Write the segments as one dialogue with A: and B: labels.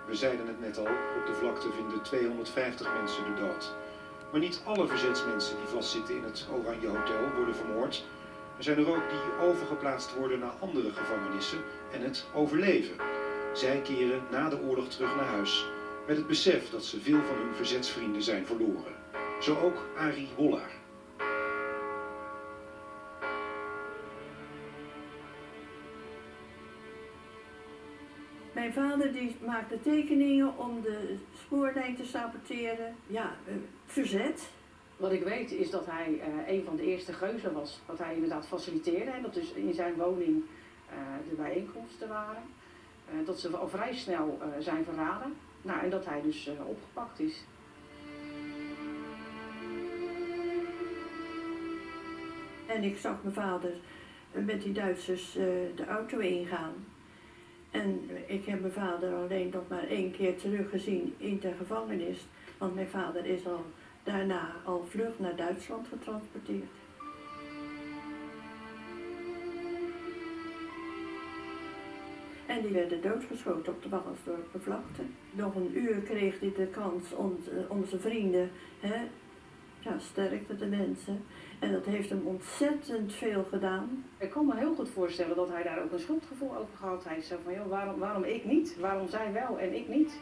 A: We zeiden het net al, op de vlakte vinden 250 mensen de dood. Maar niet alle verzetsmensen die vastzitten in het Oranje Hotel worden vermoord. Er zijn er ook die overgeplaatst worden naar andere gevangenissen en het overleven. Zij keren na de oorlog terug naar huis, met het besef dat ze veel van hun verzetsvrienden zijn verloren. Zo ook Arie Hollaar.
B: Mijn vader die maakte tekeningen om de spoorlijn te saboteren. Ja, verzet.
C: Wat ik weet is dat hij een van de eerste geuzen was. Dat hij inderdaad faciliteerde en dat dus in zijn woning de bijeenkomsten waren. Dat ze al vrij snel zijn verraden. Nou, en dat hij dus opgepakt is.
B: En ik zag mijn vader met die Duitsers de auto ingaan. En ik heb mijn vader alleen nog maar 1 keer teruggezien in de gevangenis. Want mijn vader is daarna al vlug naar Duitsland getransporteerd. En die werden doodgeschoten op de Wagelsdorpervlakte. Nog 1 uur kreeg hij de kans om zijn vrienden, sterkte de mensen. En dat heeft hem ontzettend veel gedaan.
C: Ik kan me heel goed voorstellen dat hij daar ook een schuldgevoel over gehad heeft. Zo van, joh, waarom ik niet? Waarom zij wel en ik niet?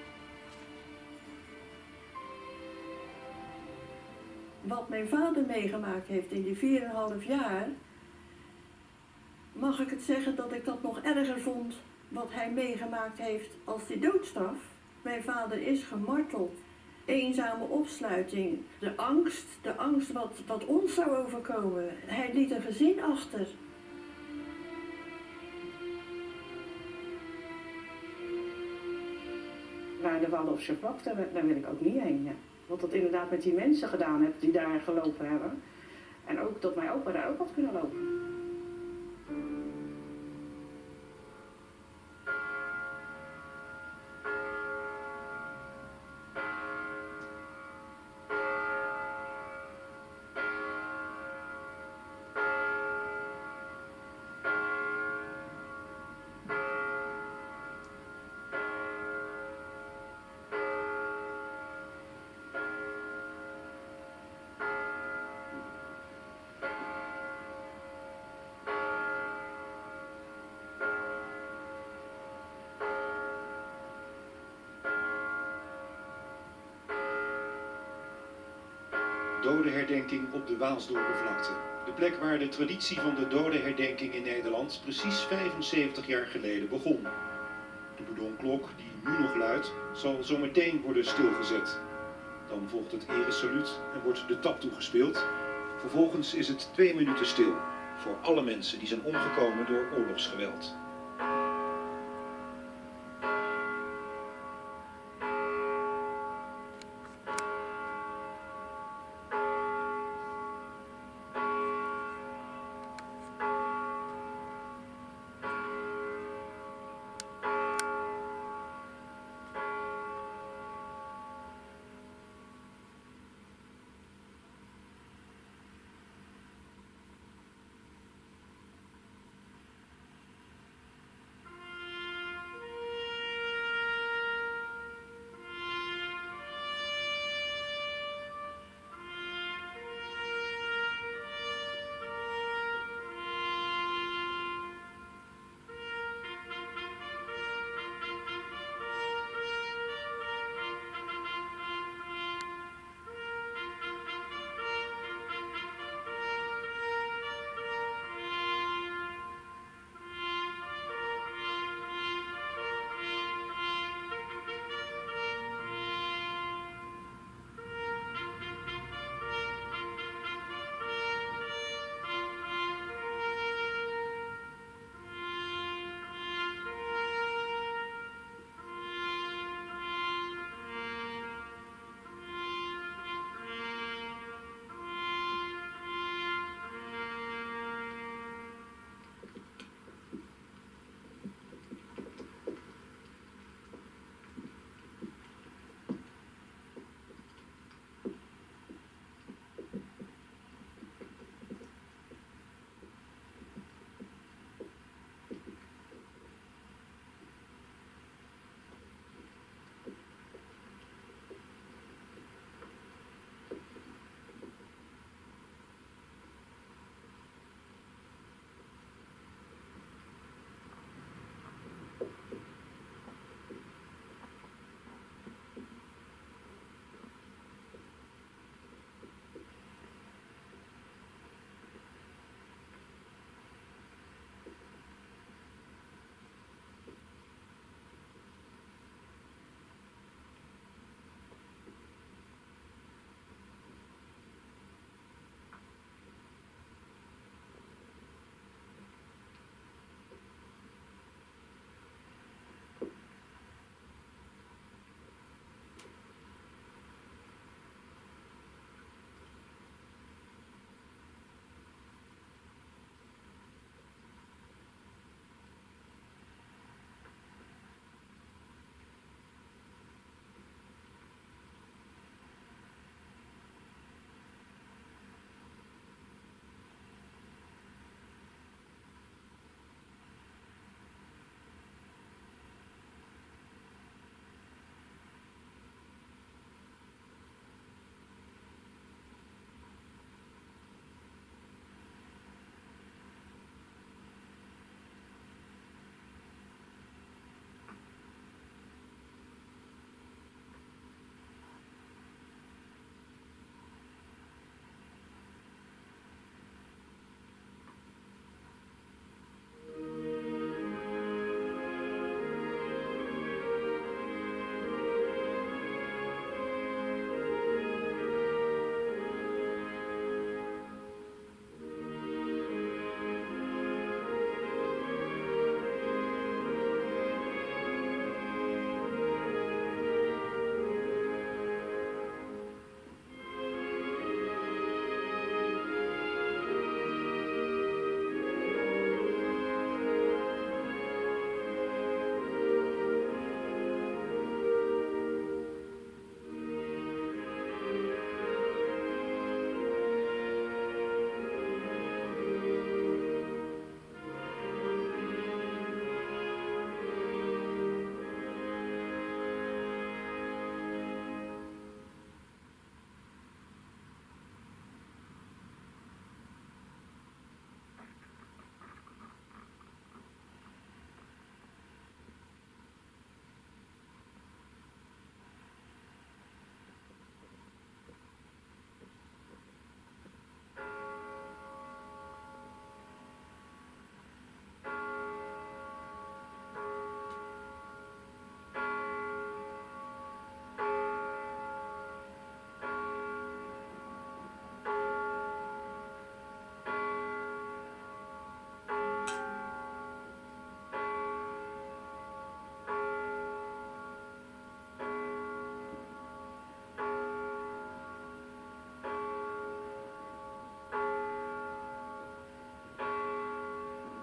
B: Wat mijn vader meegemaakt heeft in die 4,5 jaar, mag ik het zeggen dat ik dat nog erger vond wat hij meegemaakt heeft als die doodstraf. Mijn vader is gemarteld. Eenzame opsluiting, de angst wat ons zou overkomen. Hij liet een gezin achter.
C: Naar de Waldorfse vlakte, daar wil ik ook niet heen. Ja. Wat dat inderdaad met die mensen gedaan heeft die daar gelopen hebben. En ook dat mijn opa daar ook had kunnen lopen.
A: Dodenherdenking op de Waalsdorpervlakte. De plek waar de traditie van de dodenherdenking in Nederland precies 75 jaar geleden begon. De Bourdonklok, die nu nog luidt, zal zometeen worden stilgezet. Dan volgt het eresaluut en wordt de tap toegespeeld. Vervolgens is het 2 minuten stil voor alle mensen die zijn omgekomen door oorlogsgeweld.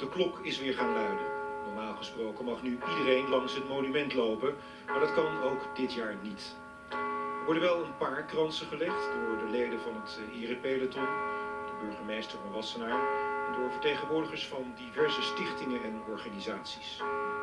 A: De klok is weer gaan luiden. Normaal gesproken mag nu iedereen langs het monument lopen, maar dat kan ook dit jaar niet. Er worden wel een paar kransen gelegd door de leden van het erepeloton, de burgemeester van Wassenaar en door vertegenwoordigers van diverse stichtingen en organisaties.